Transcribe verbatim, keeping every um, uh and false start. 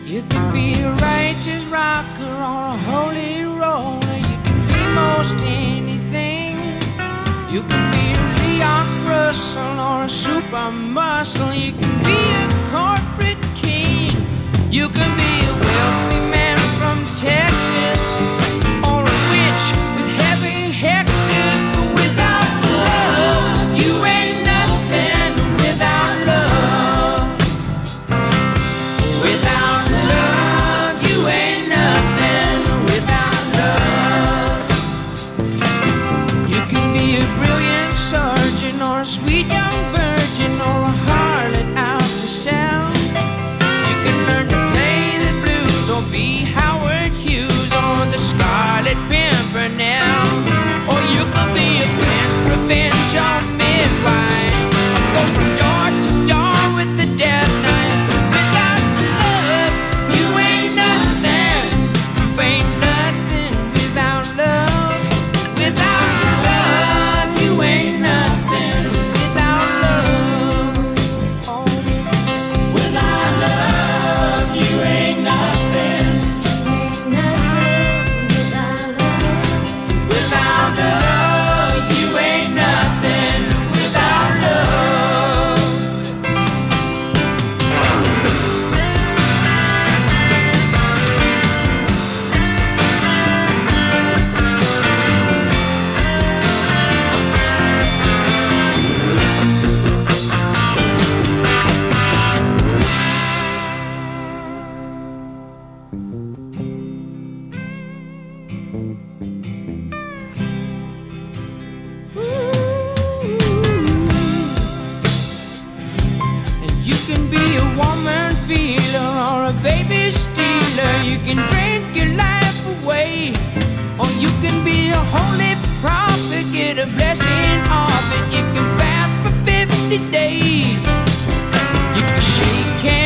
You can be a righteous rocker or a holy roller. You can be most anything. You can be a Leon Russell or a super muscle. You can be a corporate king. You can be a wealthy man from Texas or a witch with heavy hexes. But without love, you ain't nothing. Without love, without love, you ain't nothing. Without love, you can be a brilliant surgeon or a sweet young virgin or a harlot out to sell. You can learn to play the blues or be Howard Hughes or the Scarlet Pimpernel. Or you can be a prince, provincial midwife, or go from door to door with the death knife. Without love, you ain't nothing. You ain't nothing without love. Without love, you ain't nothing. Without love, oh, without love, you ain't nothing. Ain't nothing without love. Without love, you ain't nothing. Without love. You can be a woman feeler or a baby stealer. You can drink your life away, or you can be a holy prophet, get a blessing of it. You can fast for fifty days. You can shake hands